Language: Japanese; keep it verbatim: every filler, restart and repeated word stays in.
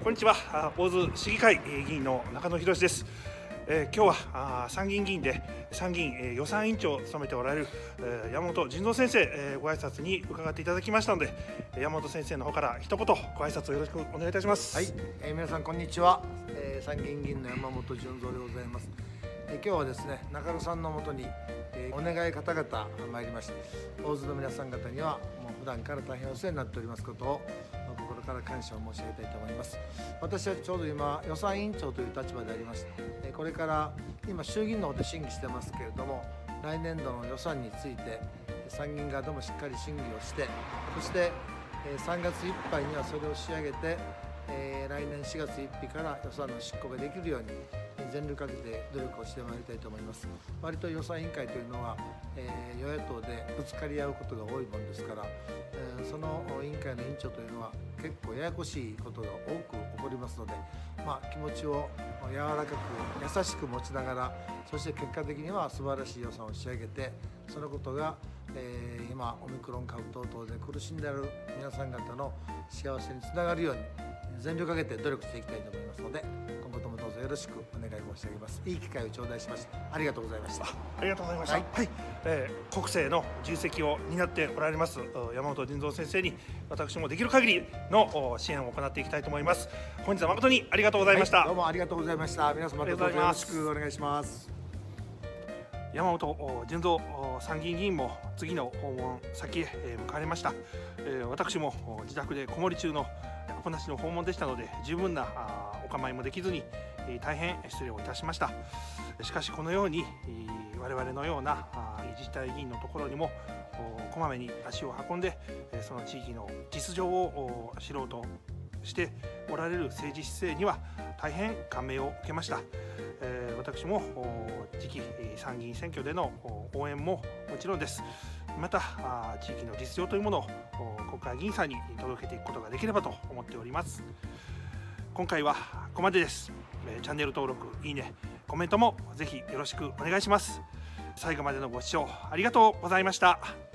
こんにちは。大津市議会議員の中野博です。えー、今日は参議院議員で参議院予算委員長を務めておられる山本順三先生、えー、ご挨拶に伺っていただきましたので、山本先生の方から一言ご挨拶をよろしくお願いいたします。 はい、えー、皆さんこんにちは、えー、参議院議員の山本順三でございます。えー、今日はですね、中野さんのもとに、えー、お願い方々参りまして、大津の皆さん方にはもう普段から大変お世話になっておりますことを心から感謝を申し上げたいと思います。私はちょうど今予算委員長という立場でありまして、これから今衆議院の方で審議してますけれども、来年度の予算について参議院側でもしっかり審議をして、そしてさんがついっぱいにはそれを仕上げて、えー、来年しがつついたちから予算の執行ができるように全力をかけて努力をしてまいりたいと思います。割と予算委員会というのは、えー、与野党でぶつかり合うことが多いものですから、えー、その委員会の委員長というのは結構ややこしいことが多く起こりますので、まあ、気持ちを柔らかく優しく持ちながら、そして結果的には素晴らしい予算を仕上げて、そのことが、えー、今オミクロン株等々で苦しんでいる皆さん方の幸せにつながるように全力をかけて努力していきたいと思いますので、今後ともどうぞよろしくお願い申し上げます。いい機会を頂戴しました。ありがとうございました。 ありがとうございました。はい、はい、えー、国政の重責を担っておられます山本順三先生に、私もできる限りの支援を行っていきたいと思います。本日は誠にありがとうございました。はい、 どうもありがとうございました。皆様どうぞよろしくお願いします。 山本順三参議院議員も次の訪問先へ向かわれました。私も自宅で子守中のアポなしの訪問でしたので、十分なお構いもできずに大変失礼をいたしました。しかしこのように我々のような自治体議員のところにもこまめに足を運んで、その地域の実情を知ろうとしておられる政治姿勢には大変感銘を受けました。私も次期参議院選挙での応援ももちろんです。また地域の実情というものを国会議員さんに届けていくことができればと思っております。今回はここまでです。チャンネル登録、いいね、コメントもぜひよろしくお願いします。最後までのご視聴ありがとうございました。